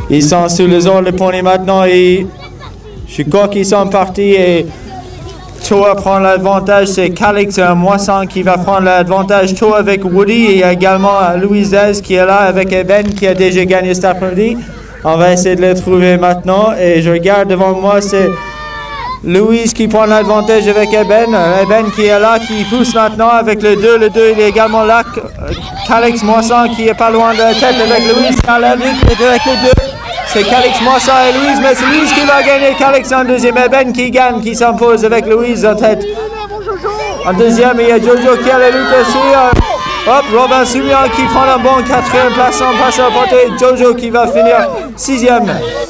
Ils sont sous les ordres de Pony maintenant et je crois qu'ils sont partis et Toa prend l'avantage. C'est Calix Moisson qui va prendre l'avantage. Toa avec Woody et également Louise Dez qui est là avec Eben qui a déjà gagné cet après-midi. On va essayer de les trouver maintenant et je regarde devant moi, c'est Louise qui prend l'avantage avec Eben. Eben qui est là, qui pousse maintenant avec le 2. Le 2 il est également là. Calix Moisson qui est pas loin de la tête avec Louise dans la lutte avec le 2. C'est Calix Moisson et Louise, mais c'est Louise qui va gagner. Calix en deuxième. Eben qui gagne, qui s'impose avec Louise en tête. En deuxième, il y a Jojo qui a la lutte aussi. Hop, Robin Soumian qui prend un bon quatrième place en passe à portée. Jojo qui va finir sixième.